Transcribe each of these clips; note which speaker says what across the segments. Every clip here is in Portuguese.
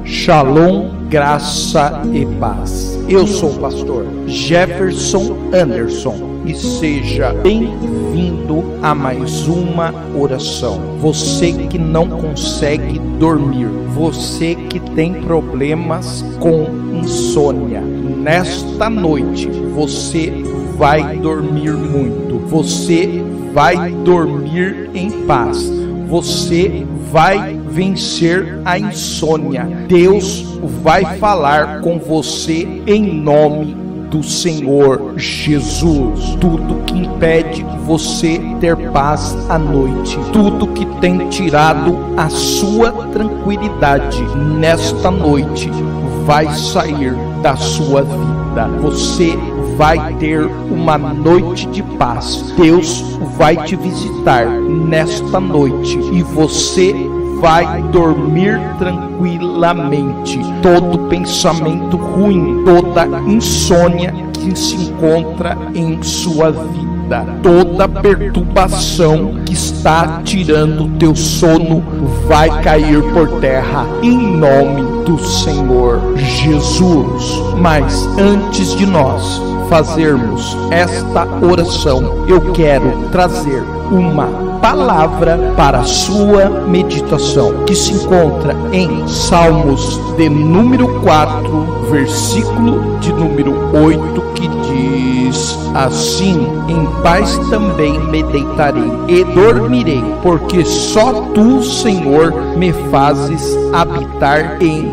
Speaker 1: Shalom, graça e paz. Eu sou o pastor Jefferson Anderson e seja bem-vindo a mais uma oração. Você que não consegue dormir, você que tem problemas com insônia, nesta noite você vai dormir muito, você vai dormir em paz, você vai vencer a insônia. Deus vai falar com você em nome do Senhor Jesus. Tudo que impede você ter paz à noite, tudo que tem tirado a sua tranquilidade nesta noite, vai sair da sua vida. Você vai ter uma noite de paz. Deus vai te visitar nesta noite e você vai dormir tranquilamente. Todo pensamento ruim, toda insônia que se encontra em sua vida, toda perturbação que está tirando teu sono vai cair por terra em nome do Senhor Jesus. Mas antes de nós fazermos esta oração, eu quero trazer uma palavra para a sua meditação, que se encontra em Salmos de número 4, versículo de número 8, que diz assim: em paz também me deitarei e dormirei, porque só tu, Senhor, me fazes habitar em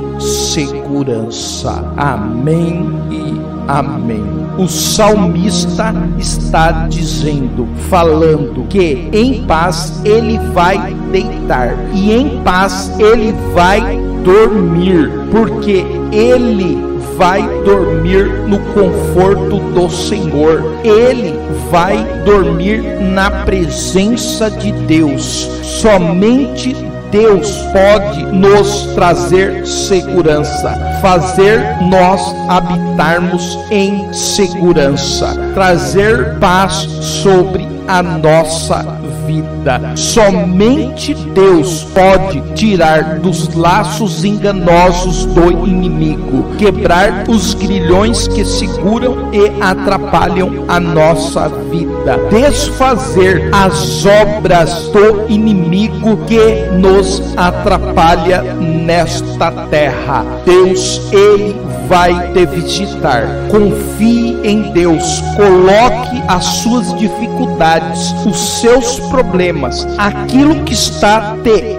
Speaker 1: segurança. Amém e amém. O salmista está dizendo, falando que em paz ele vai deitar e em paz ele vai dormir, porque ele vai dormir no conforto do Senhor, ele vai dormir na presença de Deus. Somente Deus pode nos trazer segurança, fazer nós habitarmos em segurança, trazer paz sobre a nossa vida. Somente Deus pode tirar dos laços enganosos do inimigo, quebrar os grilhões que seguram e atrapalham a nossa vida, desfazer as obras do inimigo que nos atrapalha nesta terra. Deus, ele vai te visitar. Confie em Deus, coloque as suas dificuldades, os seus problemas, aquilo que está te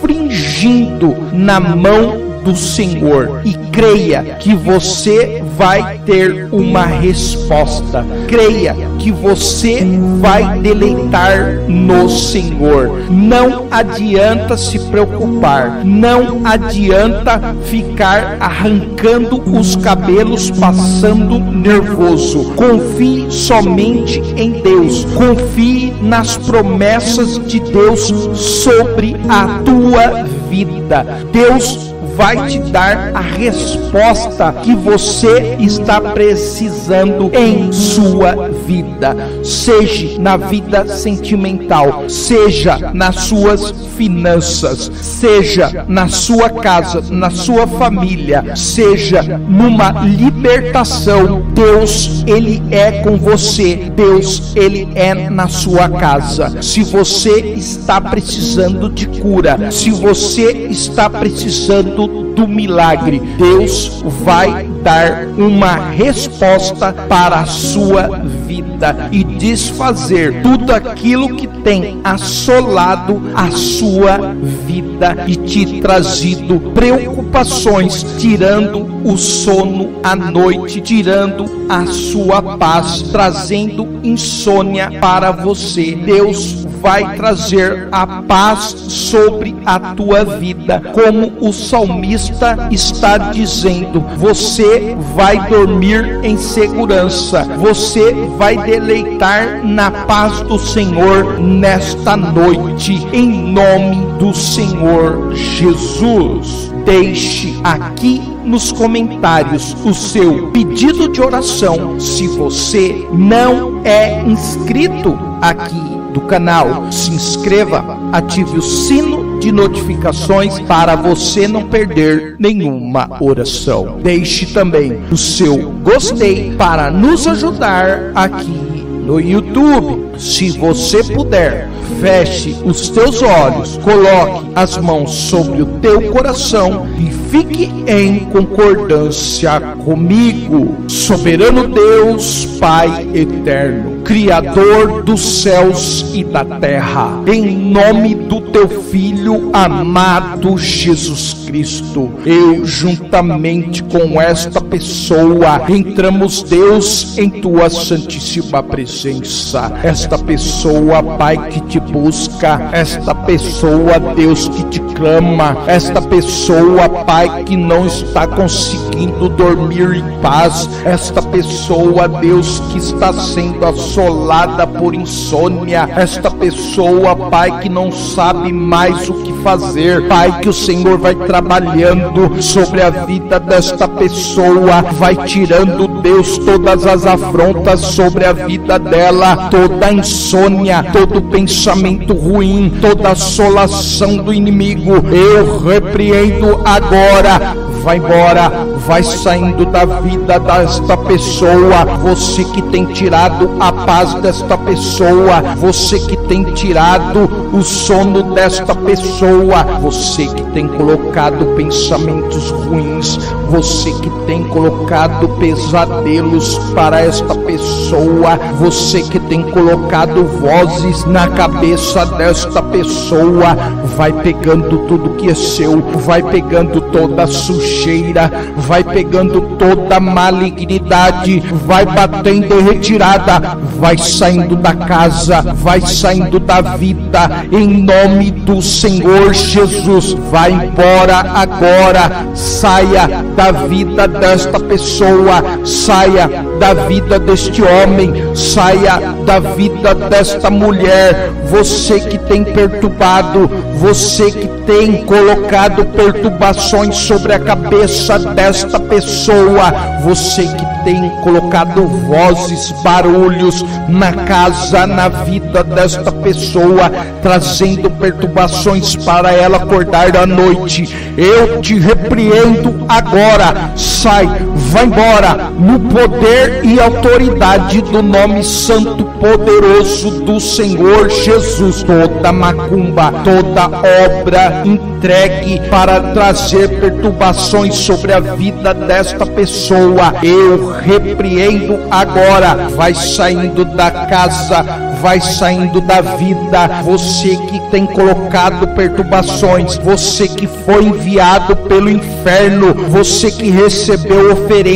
Speaker 1: afligindo na mão do Senhor e creia que você vai ter uma resposta. Creia que você vai deleitar no Senhor. Não adianta se preocupar, não adianta ficar arrancando os cabelos, passando nervoso. Confie somente em Deus, confie nas promessas de Deus sobre a tua vida. Deus vai te dar a resposta que você está precisando em sua vida, seja na vida sentimental, seja nas suas finanças, seja na sua casa, na sua família, seja numa libertação. Deus, ele é com você. Deus, ele é na sua casa. Se você está precisando de cura, se você está precisando do milagre, Deus vai dar uma resposta para a sua vida e desfazer tudo aquilo que tem assolado a sua vida e te trazido preocupações, tirando o sono à noite, tirando a sua paz, trazendo insônia para você. Deus vai trazer a paz sobre a tua vida, como o salmista está dizendo. Você vai dormir em segurança, você vai deleitar na paz do Senhor nesta noite, em nome do Senhor Jesus. Deixe aqui nos comentários o seu pedido de oração. Se você não é inscrito aqui do canal, se inscreva, ative o sino de notificações para você não perder nenhuma oração. Deixe também o seu gostei para nos ajudar aqui no YouTube. Se você puder, feche os teus olhos, coloque as mãos sobre o teu coração e fique em concordância comigo. Soberano Deus, Pai eterno, Criador dos céus e da terra, em nome do teu Filho amado Jesus Cristo, eu juntamente com esta pessoa entramos, Deus, em tua santíssima presença. Esta pessoa, Pai, que te busca, esta pessoa, Deus, que te clama, esta pessoa, Pai, que não está conseguindo dormir em paz, esta pessoa, Deus, que está sendo assolada por insônia, esta pessoa, Pai, que não sabe mais o que fazer, Pai, que o Senhor vai trabalhando sobre a vida desta pessoa, vai tirando, Deus, todas as afrontas sobre a vida dela, toda a insônia, todo pensamento ruim, toda assolação do inimigo, eu repreendo agora. Vai embora, vai saindo da vida desta pessoa. Você que tem tirado a paz desta pessoa, você que tem tirado o sono desta pessoa, você que tem colocado pensamentos ruins, você que tem colocado pesadelos para esta pessoa, você que tem colocado vozes na cabeça desta pessoa, vai pegando tudo que é seu, vai pegando toda a sujeira, vai pegando toda a malignidade, vai batendo em retirada, vai saindo da casa, vai saindo da vida, em nome do Senhor Jesus. Vai embora agora, saia da vida desta pessoa, saia da vida deste homem, saia da vida desta mulher. Você que tem perturbado, você que tem colocado perturbações sobre a cabeça desta pessoa, você que tem colocado vozes, barulhos na casa, na vida desta pessoa, trazendo perturbações para ela acordar à noite, eu te repreendo agora. Sai, vai embora, no poder e autoridade do nome santo poderoso do Senhor Jesus. Toda macumba, toda obra entregue para trazer perturbações sobre a vida desta pessoa, eu repreendo agora. Vai saindo da casa, vai saindo da vida. Você que tem colocado perturbações, você que foi enviado pelo inferno, você que recebeu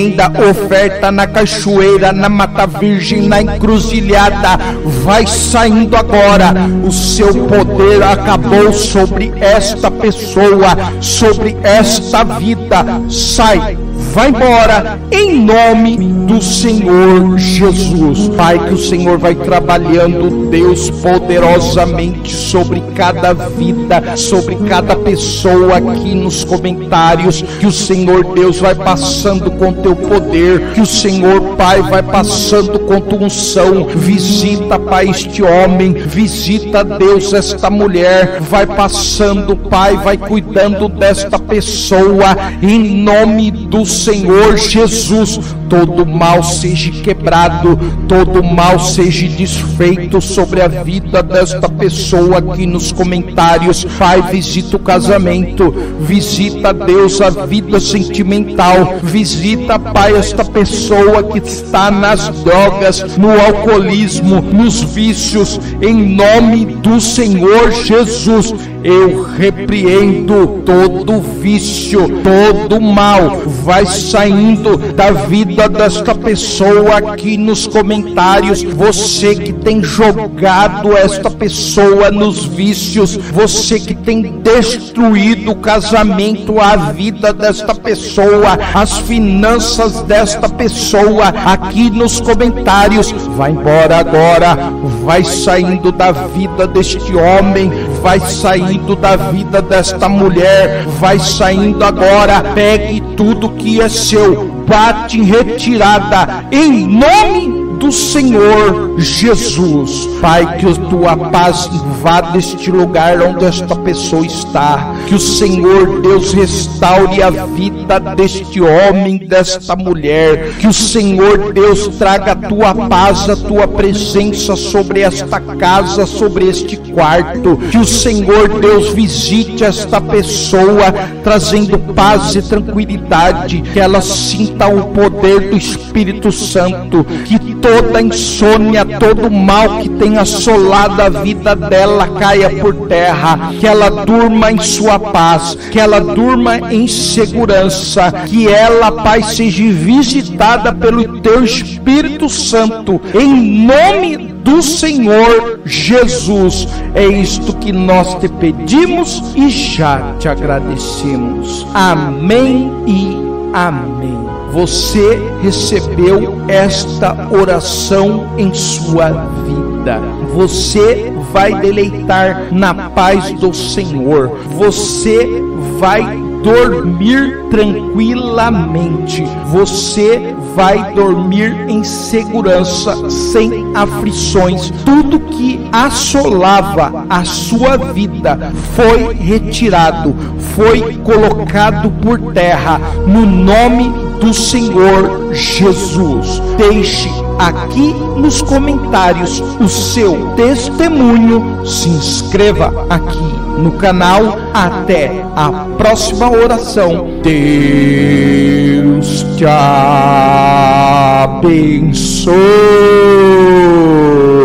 Speaker 1: oferta na cachoeira, na Mata Virgem, na encruzilhada, vai saindo agora. O seu poder acabou sobre esta pessoa, sobre esta vida. Sai, vai embora, em nome do Senhor Jesus. Pai, que o Senhor vai trabalhando, Deus, poderosamente sobre cada vida, sobre cada pessoa aqui nos comentários, que o Senhor, Deus, vai passando com teu poder, que o Senhor, Pai, vai passando com tua unção. Visita, Pai, este homem, visita, Deus, esta mulher, vai passando, Pai, vai cuidando desta pessoa, em nome do Senhor Jesus. Todo mal seja quebrado, todo mal seja desfeito sobre a vida desta pessoa aqui nos comentários. Pai, visita o casamento, visita, Deus, a vida sentimental, visita, Pai, esta pessoa que está nas drogas, no alcoolismo, nos vícios, em nome do Senhor Jesus. Eu repreendo todo vício, todo mal, vai saindo da vida desta pessoa aqui nos comentários. Você que tem jogado esta pessoa nos vícios, você que tem destruído o casamento, a vida desta pessoa, as finanças desta pessoa, aqui nos comentários, vai embora agora, vai saindo da vida deste homem, vai saindo da vida desta mulher, vai saindo agora. Pegue tudo que é seu, bate em retirada, em nome do Senhor Jesus. Pai, que a tua paz invada este lugar onde esta pessoa está, que o Senhor Deus restaure a vida deste homem, desta mulher, que o Senhor Deus traga a tua paz, a tua presença sobre esta casa, sobre este quarto, que o Senhor Deus visite esta pessoa, trazendo paz e tranquilidade, que ela sinta o poder do Espírito Santo, que toda insônia, todo mal que tem assolado a vida dela caia por terra, que ela durma em sua paz, que ela durma em segurança, que ela, Pai, seja visitada pelo teu Espírito Santo, em nome do Senhor Jesus. É isto que nós te pedimos e já te agradecemos. Amém e amém. Você recebeu esta oração em sua vida. Você vai deleitar na paz do Senhor. Você vai dormir tranquilamente. Você vai dormir em segurança, sem aflições. Tudo que assolava a sua vida foi retirado, foi colocado por terra, no nome do Senhor Jesus. Deixe aqui nos comentários o seu testemunho, se inscreva aqui no canal. Até a próxima oração. Deus te abençoe.